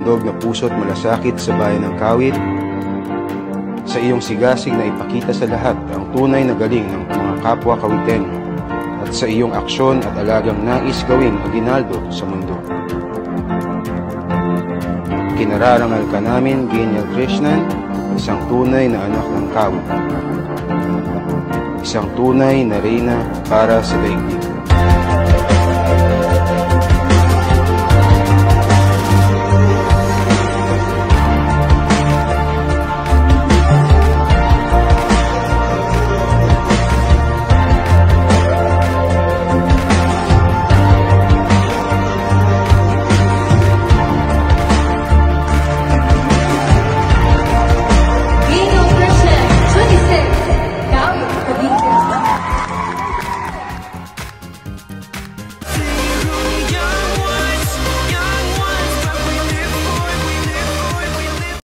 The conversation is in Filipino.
handog na puso't malasakit sa bayan ng Kawit, sa iyong sigasig na ipakita sa lahat ang tunay na galing ng mga kapwa Kawiten, at sa iyong aksyon at alagang nais gawing aginaldo sa mundo. Kinararangal ka namin, Ganiel Krishnan, isang tunay na anak ng Kawit, isang tunay na reyna para sa daigdig.